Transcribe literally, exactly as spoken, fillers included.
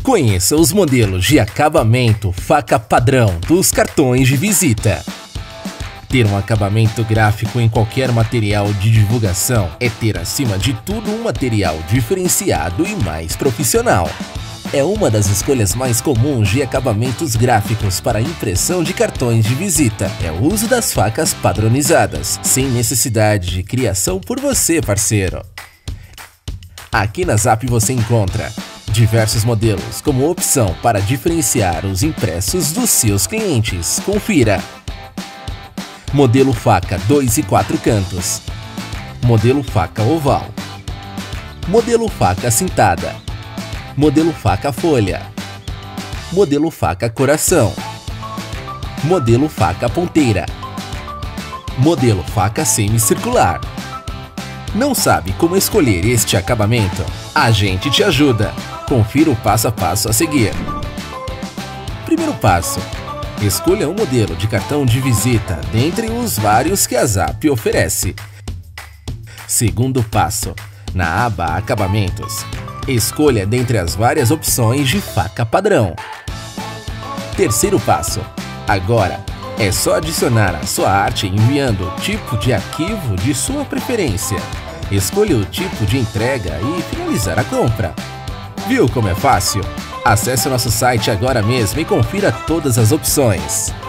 Conheça os modelos de acabamento faca padrão dos cartões de visita. Ter um acabamento gráfico em qualquer material de divulgação é ter, acima de tudo, um material diferenciado e mais profissional. É uma das escolhas mais comuns de acabamentos gráficos para impressão de cartões de visita. É o uso das facas padronizadas, sem necessidade de criação por você, parceiro. Aqui na Zap você encontra diversos modelos como opção para diferenciar os impressos dos seus clientes. Confira! Modelo faca dois e quatro cantos. Modelo faca oval. Modelo faca cintada. Modelo faca folha. Modelo faca coração. Modelo faca ponteira. Modelo faca semicircular. Não sabe como escolher este acabamento? A gente te ajuda. Confira o passo a passo a seguir. Primeiro passo: escolha um modelo de cartão de visita dentre os vários que a Zap oferece. Segundo passo: na aba Acabamentos, escolha dentre as várias opções de faca padrão. Terceiro passo: agora é só adicionar a sua arte enviando o tipo de arquivo de sua preferência. Escolha o tipo de entrega e finalizar a compra. Viu como é fácil? Acesse o nosso site agora mesmo e confira todas as opções.